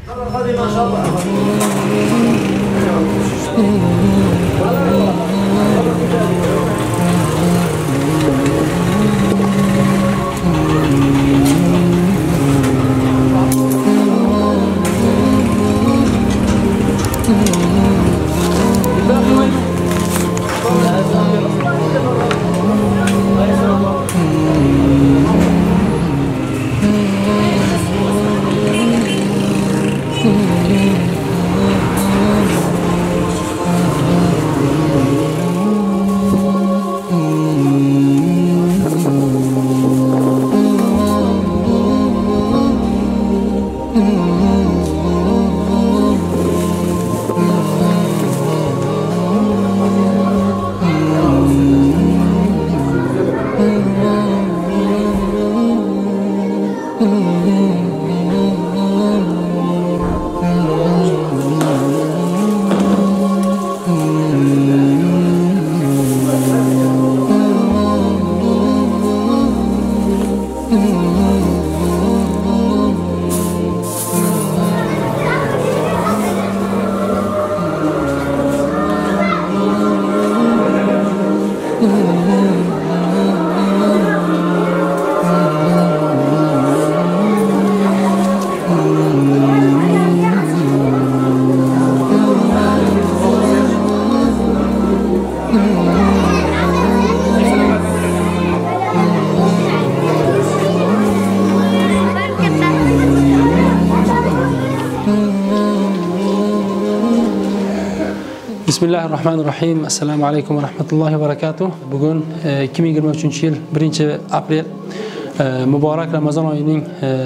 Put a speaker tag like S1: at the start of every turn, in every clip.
S1: Bismillahirrahmanirrahim. Assalomu alaykum va rahmatullohi va barakatuh. Bugun 2023-yil 1-aprel muborak Ramazon oyining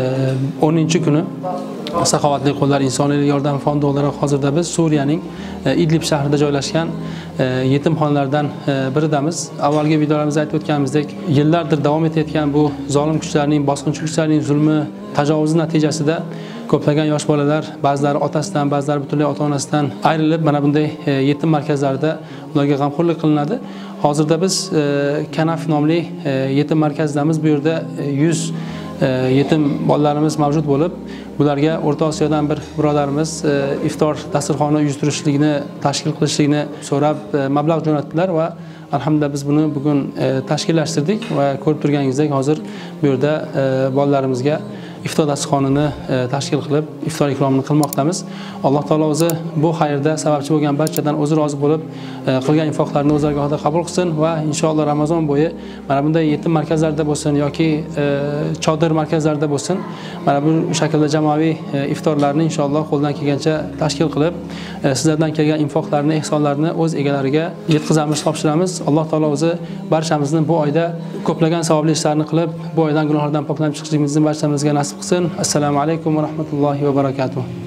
S1: 10-kuni Saxovatli qo'llar insoniy yordam fondi olarak hozirda biz Suriyaning Idlib shahrida joylashgan yetimxonalardan biridamiz. Avvalgi videolarimizda aytib o'tganimizdek, yillardir davom etayotgan bu zolim kuchlarning, bosqinchi kuchlarning zulmi, tajovuzi natijasida ko'plagan yosh bolalar, ba'zilari otasidan, ba'zilari butunlay ota-onasidan ayrilib, mana bunday yetim markazlarida ularga g'amxo'rlik qilinadi. Hozirda biz Kanaf nomli yetim markazidamiz. Bu yerda 100 yetim bolalarimiz mavjud bo'lib, bularga O'rta Osiyodan bir birodarimiz iftor dasturxoni uyushtirishligini, tashkil qilishligini so'rab mablag' jo'natdilar va alhamdulillah biz buni bugun tashkillashtirdik va ko'rib turganingizdek hozir bu yerda bolalarimizga iftor dasturxonini tashkil qilib iftor ikromini qilmoqdamiz. Alloh taolo o'zi bu xayrda sababchi bo'lgan barchadan o'zi rozi bo'lib, qilgan infoqlarini o'z dargohida qabul qilsin va inshaalloh Ramazon bo'yi mana bunday yetim markazlarda bo'lsin yoki chodir markazlarida bo'lsin, mana bu shaklda jamoaviy iftorlarni inshaalloh qo'ldan kelgancha tashkil qilib, sizlardan kelgan infoqlarni, ehsonlarni o'z egalariga yetkazamiz, topshiramiz. Alloh taolo o'zi barchamizni bu oyda ko'plagan savobli ishlarni qilib, bu oydan gunohlardan poklanib chiqishimizni barchamizga nasib qilsin. Assalomu alaykum va rahmatullohi va barakatuh.